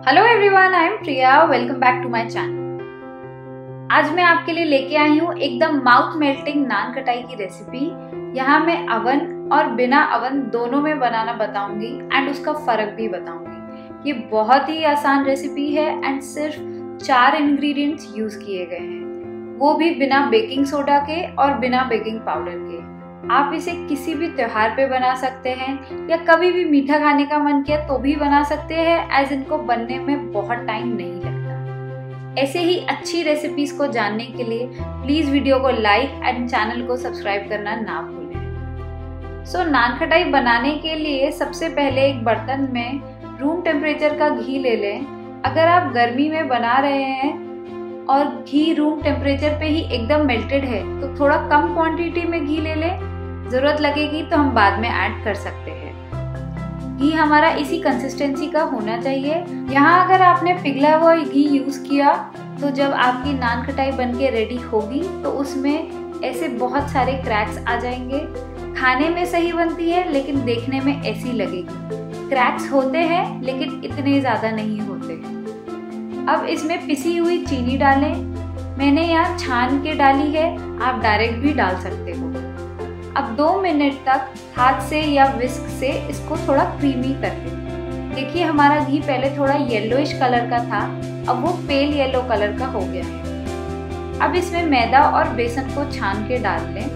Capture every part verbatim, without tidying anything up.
Hello everyone, I am Priya. Welcome back to my channel. आज मैं आपके लिए लेके आई हूँ एकदम माउथ मेल्टिंग नान खटाई की रेसिपी। यहाँ मैं अवन और बिना अवन दोनों में बनाना बताऊंगी एंड उसका फर्क भी बताऊंगी। ये बहुत ही आसान रेसिपी है एंड सिर्फ चार इंग्रेडिएंट्स यूज किए गए हैं, वो भी बिना बेकिंग सोडा के और बिना बेकिंग पाउडर के। आप इसे किसी भी त्योहार पे बना सकते हैं या कभी भी मीठा खाने का मन किया तो भी बना सकते हैं, एज इनको बनने में बहुत टाइम नहीं लगता। ऐसे ही अच्छी रेसिपीज को जानने के लिए प्लीज वीडियो को लाइक एंड चैनल को सब्सक्राइब करना ना भूलें। सो so, नान खटाई बनाने के लिए सबसे पहले एक बर्तन में रूम टेम्परेचर का घी ले लें। अगर आप गर्मी में बना रहे हैं और घी रूम टेम्परेचर पे ही एकदम मेल्टेड है तो थोड़ा कम क्वांटिटी में घी ले लें। जरूरत लगेगी तो हम बाद में ऐड कर सकते हैं। घी हमारा इसी कंसिस्टेंसी का होना चाहिए। यहाँ अगर आपने पिघला हुआ घी यूज किया तो जब आपकी नान खटाई बनके रेडी होगी तो उसमें ऐसे बहुत सारे क्रैक्स आ जाएंगे। खाने में सही बनती है लेकिन देखने में ऐसी लगेगी। क्रैक्स होते हैं लेकिन इतने ज्यादा नहीं होते। अब इसमें पिसी हुई चीनी डालें। मैंने यहाँ छान के डाली है, आप डायरेक्ट भी डाल सकते हो। अब दो मिनट तक हाथ से या विस्क से इसको थोड़ा क्रीमी कर लें। देखिए हमारा घी पहले थोड़ा येलोइश कलर का था, अब वो पेल येलो कलर का हो गया है। अब इसमें मैदा और बेसन को छान के डाल लें।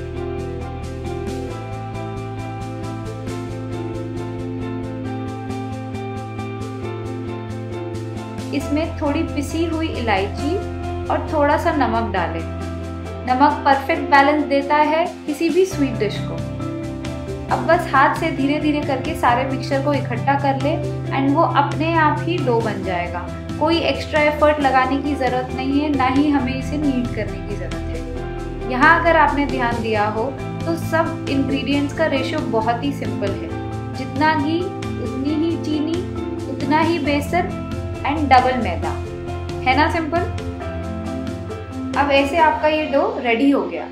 इसमें थोड़ी पिसी हुई इलायची और थोड़ा सा नमक डालें। नमक परफेक्ट बैलेंस देता है किसी भी स्वीट डिश को। अब बस हाथ से धीरे धीरे करके सारे मिक्सचर को इकट्ठा कर ले एंड वो अपने आप ही डो बन जाएगा। कोई एक्स्ट्रा एफर्ट लगाने की ज़रूरत नहीं है, ना ही हमें इसे नीड करने की ज़रूरत है। यहाँ अगर आपने ध्यान दिया हो तो सब इंग्रेडिएंट्स का रेशियो बहुत ही सिंपल है। जितना घी उतनी ही चीनी, उतना ही बेसन एंड डबल मैदा, है ना सिंपल। अब ऐसे आपका ये डो रेडी हो गया।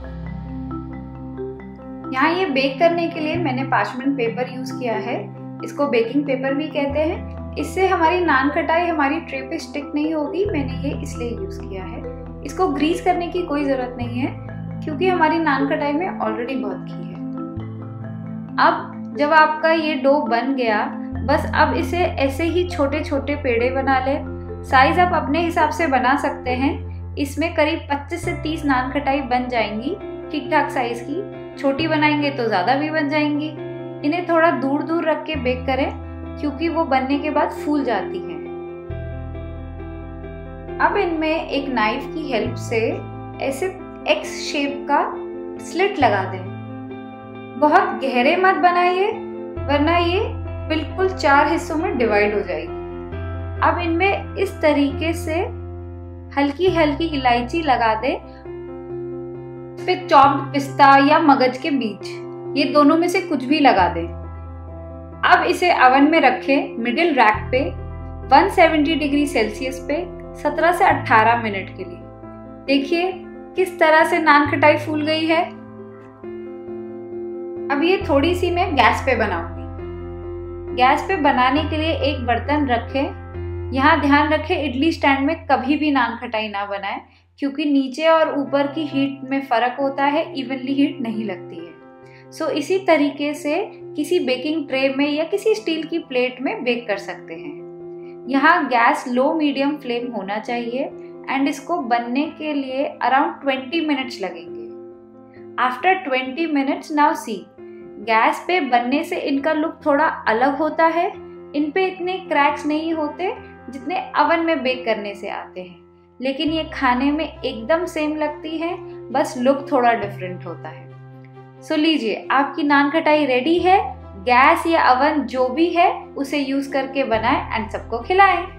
यहाँ ये बेक करने के लिए मैंने पार्चमेंट पेपर यूज किया है। इसको बेकिंग पेपर भी कहते हैं। इससे हमारी नान खटाई हमारी ट्रे पे स्टिक नहीं होगी, मैंने ये इसलिए यूज किया है। इसको ग्रीस करने की कोई जरूरत नहीं है क्योंकि हमारी नान खटाई में ऑलरेडी बहुत घी है। अब जब आपका ये डो बन गया, बस अब इसे ऐसे ही छोटे छोटे पेड़े बना ले। साइज आप अपने हिसाब से बना सकते हैं। इसमें करीब पच्चीस से तीस नान खटाई बन जाएंगी, ठीक ठाक साइज की। छोटी बनाएंगे तो ज्यादा भी बन जाएंगी। इन्हें थोड़ा दूर दूर रख के बेक करें क्योंकि वो बनने के बाद फूल जाती हैं। अब इनमें एक नाइफ की हेल्प से ऐसे एक्स शेप का स्लिट लगा दें। बहुत गहरे मत बनाइए वरना ये बिल्कुल चार हिस्सों में डिवाइड हो जाएगी। अब इनमें इस तरीके से हल्की हल्की इलायची लगा दे। पे चॉप्ड पिस्ता या मगज के बीज, ये दोनों में से कुछ भी लगा दे। अब इसे ओवन में रखें मिडिल रैक पे एक सौ सत्तर डिग्री सेल्सियस पे सत्रह से अठारह मिनट के लिए। देखिए किस तरह से नान खटाई फूल गई है। अब ये थोड़ी सी मैं गैस पे बनाऊंगी। गैस पे बनाने के लिए एक बर्तन रखें। यहाँ ध्यान रखें इडली स्टैंड में कभी भी नान खटाई ना बनाएं क्योंकि नीचे और ऊपर की हीट में फर्क होता है, इवनली हीट नहीं लगती है। सो so, इसी तरीके से किसी बेकिंग ट्रे में या किसी स्टील की प्लेट में बेक कर सकते हैं। यहाँ गैस लो मीडियम फ्लेम होना चाहिए एंड इसको बनने के लिए अराउंड ट्वेंटी मिनट्स लगेंगे। After twenty minutes now see, gas पे बनने से इनका लुक थोड़ा अलग होता है। इन पे इतने क्रैक्स नहीं होते जितने अवन में बेक करने से आते हैं, लेकिन ये खाने में एकदम सेम लगती है, बस लुक थोड़ा डिफरेंट होता है। सो so, लीजिए आपकी नान खटाई रेडी है। गैस या अवन जो भी है उसे यूज करके बनाएं एंड सबको खिलाएं।